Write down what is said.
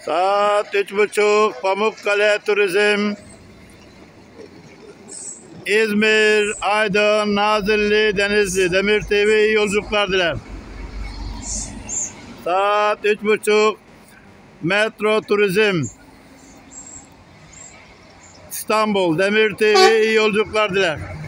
Saat 3.30 Pamukkale Turizm. İzmir, Aydın, Nazilli, Denizli. Demir TV iyi yolculuklar diler. Saat 3.30 Metro Turizm. İstanbul, Demir TV iyi yolculuklar diler.